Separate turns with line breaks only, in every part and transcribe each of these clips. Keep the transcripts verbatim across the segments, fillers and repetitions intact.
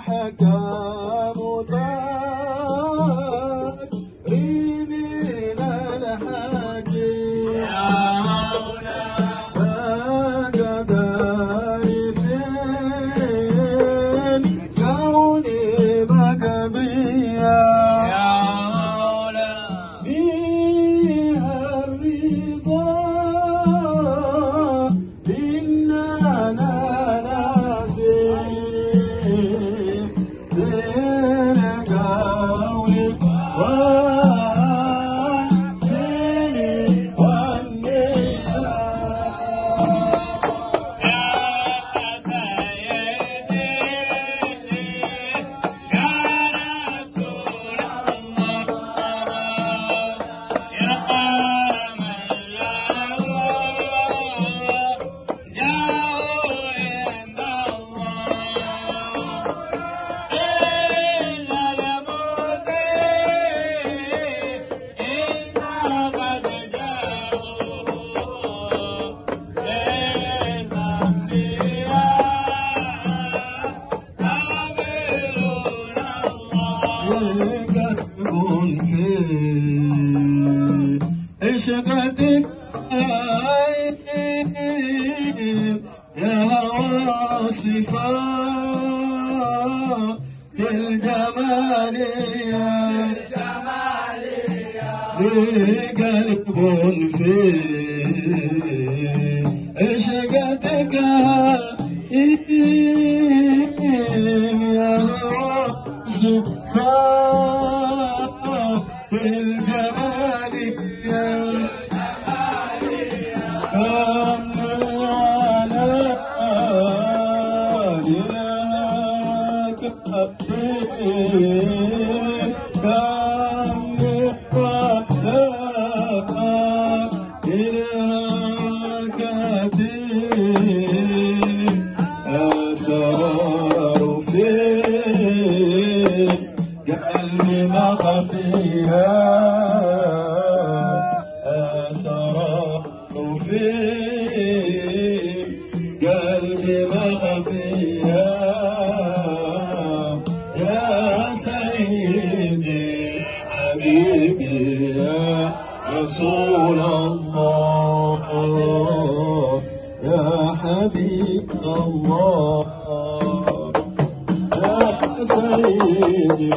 حكام تكريم الحكيم يا مولاي عشقتك يا واصفات الجمالية بقلب في عشقتك يا واصفات الجمالية أسرار في قلبي ما خفيها أسرار في قلبي ما خفيها يا سيدي حبيبي يا رسول الله يا حبيب الله يا سيدي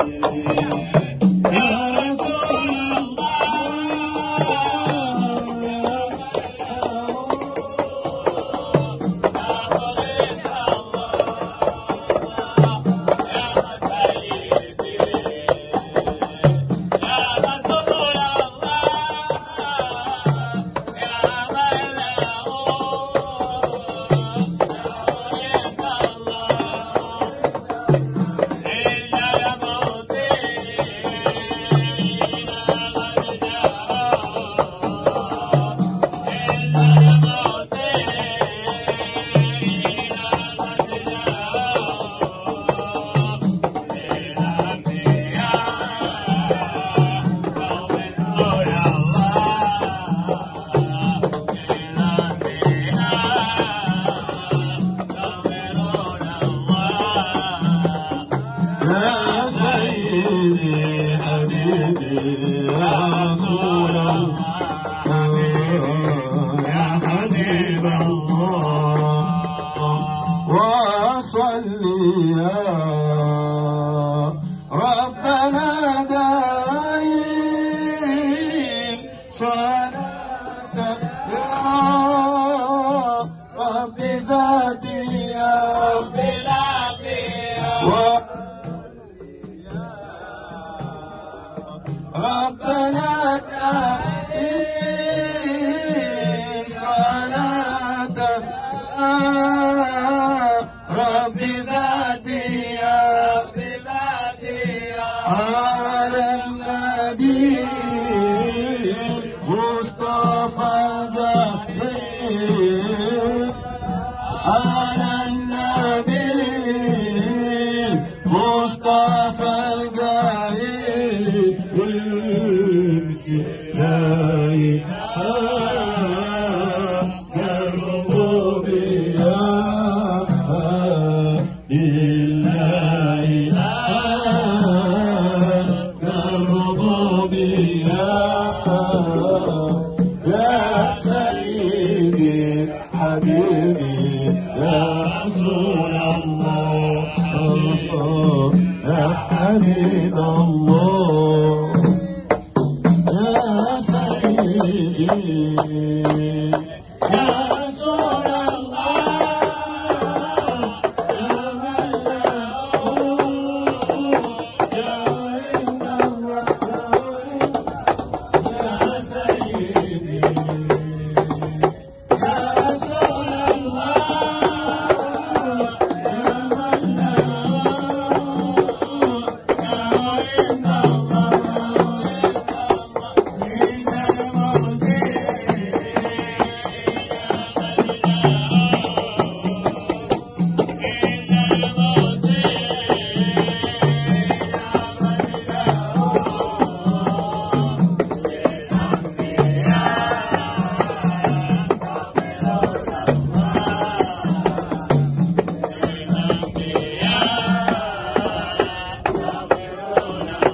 ربنا دايم صلاتك يا رب ذاتي يا رب ربنا دايم صلاتك رب ذاتي يا على النبي مصطفى البهير على النبي مصطفى القاهر لا الربوبية إلا الله يا حبيب الله يا سيدي يا رسول الله يا من له يا عند الرحمن يا سيدي يا رسول الله يا من له يا عند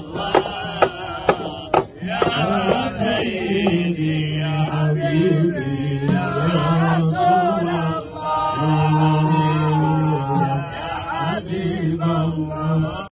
سيدي يا حبيبي